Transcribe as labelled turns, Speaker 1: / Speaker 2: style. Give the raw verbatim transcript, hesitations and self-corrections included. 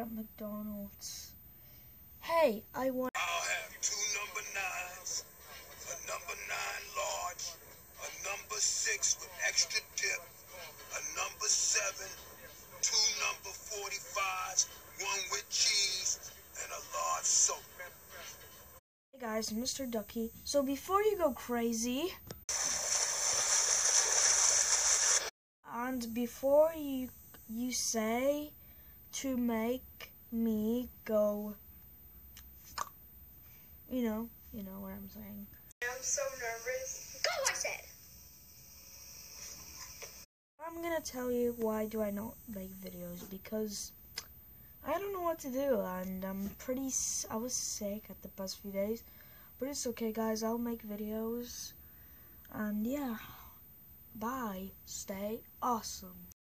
Speaker 1: at McDonald's. Hey, I want...
Speaker 2: I'll have two number nines, a number nine large, a number six with extra dip, a number seven, two number forty-fives, one with cheese, and a large soda.
Speaker 1: Hey guys, Mister Ducky. So before you go crazy, and before you you say to make me go, you know, you know what I'm saying.
Speaker 3: I'm so nervous. Go, I said.
Speaker 1: I'm gonna tell you why do I not make videos, because I don't know what to do, and I'm pretty, I was sick at the past few days, but it's okay guys, I'll make videos, and yeah, bye, stay awesome.